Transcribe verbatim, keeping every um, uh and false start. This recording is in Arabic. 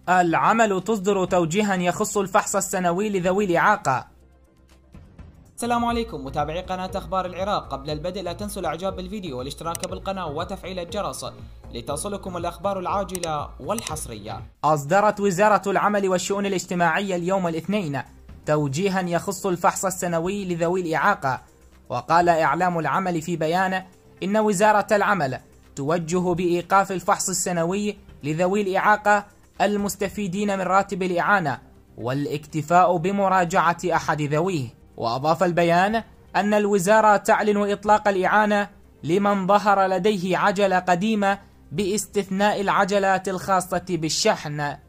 العمل تصدر توجيها يخص الفحص السنوي لذوي الإعاقة. السلام عليكم متابعي قناة أخبار العراق. قبل البدء لا تنسوا الإعجاب بالفيديو والاشتراك بالقناة وتفعيل الجرس لتصلكم الأخبار العاجلة والحصرية. أصدرت وزارة العمل والشؤون الاجتماعية اليوم الاثنين توجيها يخص الفحص السنوي لذوي الإعاقة. وقال إعلام العمل في بيان إن وزارة العمل توجه بإيقاف الفحص السنوي لذوي الإعاقة المستفيدين من راتب الإعانة والاكتفاء بمراجعة أحد ذويه. وأضاف البيان أن الوزارة تعلن إطلاق الإعانة لمن ظهر لديه عجلة قديمة باستثناء العجلات الخاصة بالشحن.